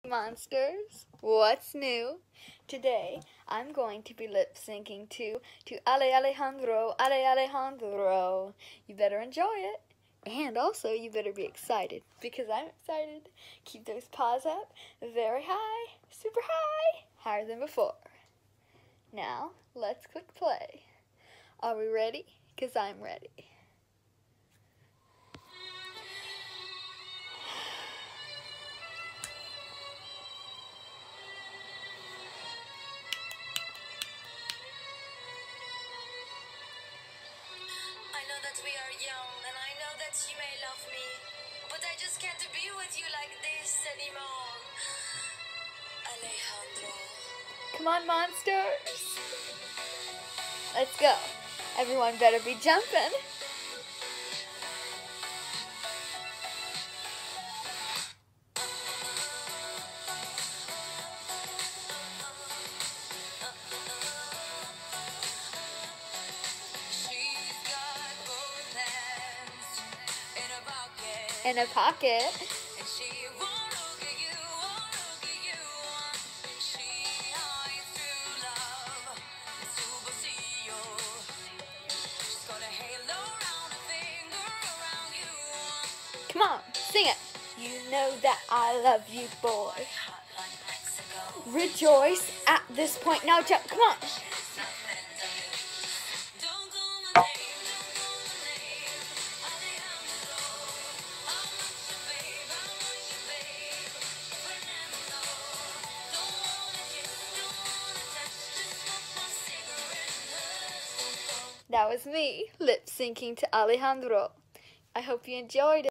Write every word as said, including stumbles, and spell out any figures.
Monsters, what's new? Today, I'm going to be lip-syncing to, to Ale Alejandro, Ale Alejandro. You better enjoy it. And also, you better be excited, because I'm excited. Keep those paws up, very high, super high, higher than before. Now, let's click play. Are we ready? Because I'm ready. I know that we are young, and I know that you may love me, but I just can't be with you like this anymore. Alejandro. Come on, monsters. Let's go. Everyone better be jumping. She's got both hands in a pocket, In a pocket. and she won't look at you, won't look at you. She hides through love, superstition. She's got a halo around a finger around you. Come on, sing it. You know that I love you, boy. Hot like Mexico. Rejoice at this point. Now jump, come on. Don't call my name, don't call my name. Alejandro, I want you, babe, I want you, babe. Fernando, don't wanna kiss, don't wanna touch, just want my cigarette and hush. That was me, lip syncing to Alejandro. I hope you enjoyed it.